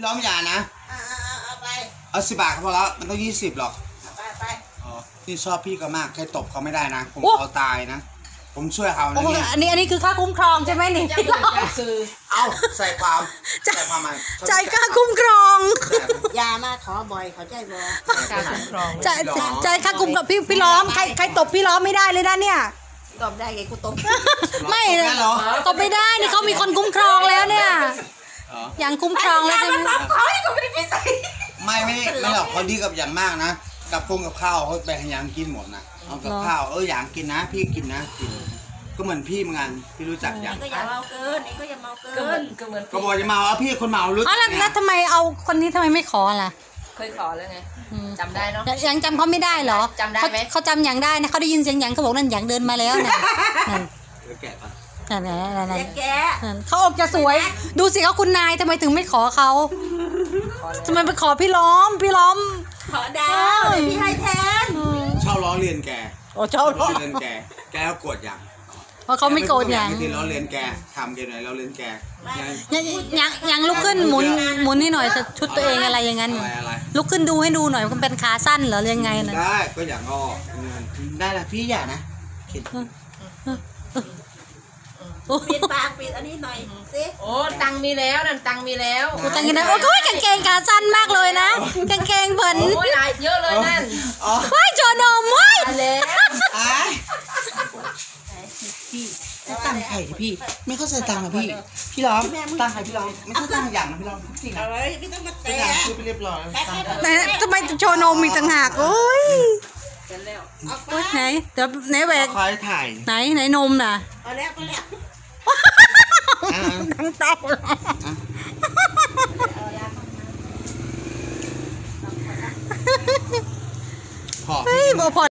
ล้อมอย่านะเอาไปเอา10 บาทก็พอแล้วมันต้อง20หรอกไปอ๋อนี่ชอบพี่ก็มากแค่ตบเขาไม่ได้นะผมเอาตายนะผมช่วยเขานะเนี่ยอันนี้คือค่าคุ้มครองใช่ไหมนี่เอาใส่ความมันจ่ายค่าคุ้มครองยามาขอบ่อยเขาใจบ่ค่าคุ้มครองจ่ายค่าคุ้มกับพี่ล้อมใครตบพี่ล้อมไม่ได้เลยนะเนี่ยตบได้ไงกูตบไม่ตบไม่ได้นี่เขามีคนคุ้มครองแล้วเนี่ยอย่างคุ้มครองแล้วใช่ไหมไม่หรอกเขาดีกับอย่างมากนะกับข้าวเขาแบ่งให้ยามกินหมดนะเอากับข้าวอย่างกินนะพี่กินนะกินก็เหมือนพี่เหมือนกันพี่รู้จักอย่างก็อย่าเมาเกินนี่ก็อย่าเมาเกินก็บอกจะเมาพี่คนเมารู้แล้วทำไมเอาคนนี้ทำไมไม่ขอล่ะเคยขอแล้วไงจำได้เนาะยังจำเขาไม่ได้เหรอจำได้ไหมเขาจำอย่างได้นะเขาได้ยินเสียงอย่างเขาบอกนั่นอย่างเดินมาแล้วนะแกะปะแกเขาออกจะสวยดูสิเขาคุณนายทำไมถึงไม่ขอเขาทำไมไปขอพี่ล้อมขอดาวพี่ให้แทนชอบล้อเลียนแกชอบล้อเลียนแกก็โกรธอย่างเพราะเขาไม่โกรธอย่างที่ล้อเลียนแกทำแกหน่อยล้อเลียนแกยังลุกขึ้นหมุนให้หน่อยชุดตัวเองอะไรอย่างนั้นลุกขึ้นดูให้ดูหน่อยมันเป็นขาสั้นเหรอยังไงนะได้ก็อย่างอ้อได้ละพี่อย่านะปิดปากปิดอันนี้หน่อยสิโอ้ตังมีแล้วนั่นตังมีแล้วตังกันนะโอ้ยกางเกงขาสั้นมากเลยนะกางเกงเผินโอ้ยหลายเยอะเลยนั่นว้ายโจนมว้ายพี่ตังไข่พี่ไม่เข้าใจตังอ่ะพี่ล้อมตังไข่พี่ล้อมไม่ใช่ตังอย่างนะพี่ล้อมจริงเอาไว้พี่ต้องมาแตะซื้อไปเรียบร้อยไหนทำไมโชว์นมมีต่างหากโอ้ยไหนเดี๋ยวไหนแหวกคอยถ่ายไหนนมน่ะเอาแล้วทั้งเต้าพอ